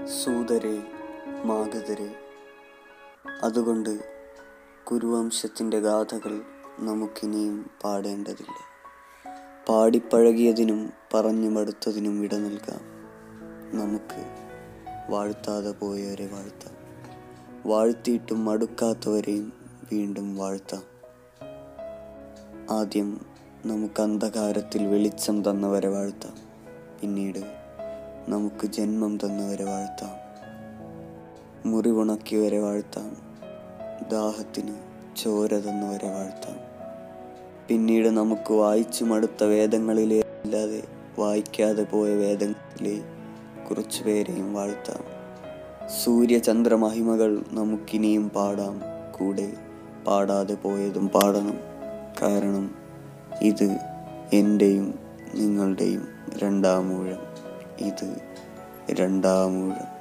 സൂതരെ മാഗധരെ, അതുകൊണ്ട് കുരുവംശത്തിൻ്റെ ഗാഥകൾ നമുക്കിനിയും പാടേണ്ടതില്ല. പാടിപ്പഴകിയതിനും പറഞ്ഞു മടുത്തതിനും ഇട നൽകാം. നമുക്ക് വാഴ്ത്താതെ പോയവരെ വാഴ്ത്താം, വാഴ്ത്തിയിട്ടും മടുക്കാത്തവരെയും വീണ്ടും വാഴ്ത്താം. ആദ്യം നമുക്ക് അന്ധകാരത്തിൽ വെളിച്ചം തന്നവരെ വാഴ്ത്താം, പിന്നീട് നമുക്ക് ജന്മം തന്നവരെ വാഴ്ത്താം. മുറിവുണക്കിയവരെ വാഴ്ത്താം, ദാഹത്തിന് ചോര തന്നവരെ വാഴ്ത്താം. പിന്നീട് നമുക്ക് വായിച്ചു മടുത്ത വേദങ്ങളിലെ അല്ലാതെ വായിക്കാതെ പോയ വേദങ്ങളിലെ കുറച്ചു പേരെയും വാഴ്ത്താം. സൂര്യചന്ദ്രമഹിമകൾ നമുക്കിനിയും പാടാം, കൂടെ പാടാതെ പോയതും പാടണം. കാരണം ഇത് എൻ്റെയും നിങ്ങളുടെയും രണ്ടാമൂഴം. ഇത് രണ്ടാമൂഴം.